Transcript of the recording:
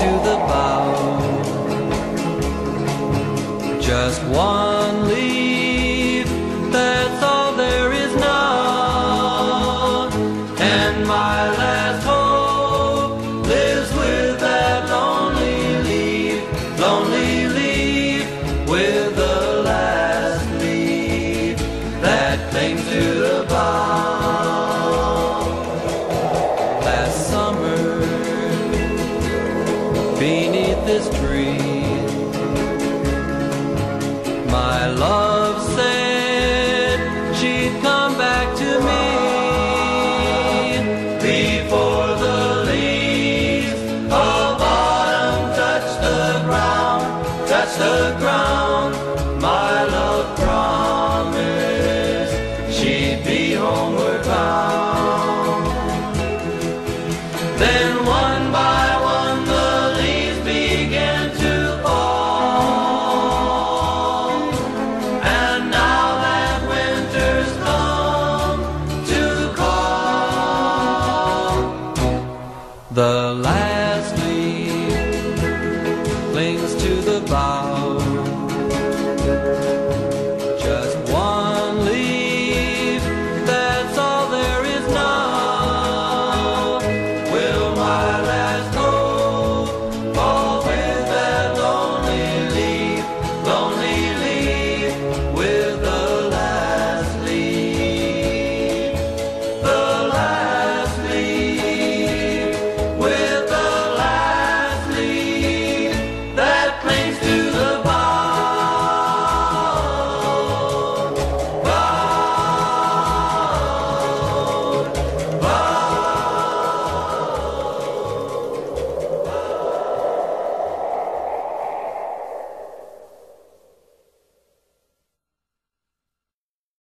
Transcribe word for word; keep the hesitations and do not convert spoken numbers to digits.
to the bough. Just one leaf, that's all there is now. And my last hope lives with that lonely leaf, lonely leaf, with the last leaf that clings to the bough. Last summer, beneath this tree, my love